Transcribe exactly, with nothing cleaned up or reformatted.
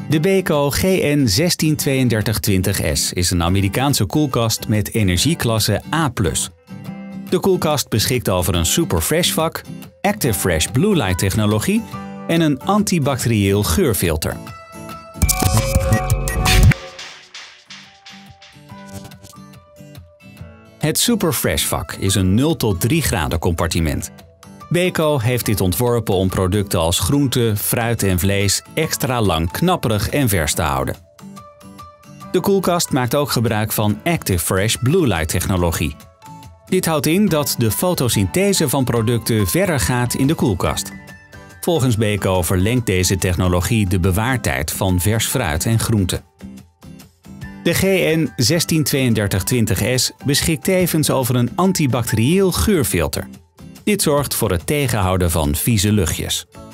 De Beko G N zestien tweeëndertig twintig S is een Amerikaanse koelkast met energieklasse A plus. De koelkast beschikt over een Super Fresh vak, Active Fresh Blue Light technologie en een antibacterieel geurfilter. Het Super Fresh vak is een nul tot drie graden compartiment. Beko heeft dit ontworpen om producten als groente, fruit en vlees extra lang knapperig en vers te houden. De koelkast maakt ook gebruik van Active Fresh Blue Light technologie. Dit houdt in dat de fotosynthese van producten verder gaat in de koelkast. Volgens Beko verlengt deze technologie de bewaartijd van vers fruit en groente. De G N zestien tweeëndertig twintig S beschikt tevens over een antibacterieel geurfilter. Dit zorgt voor het tegenhouden van vieze luchtjes.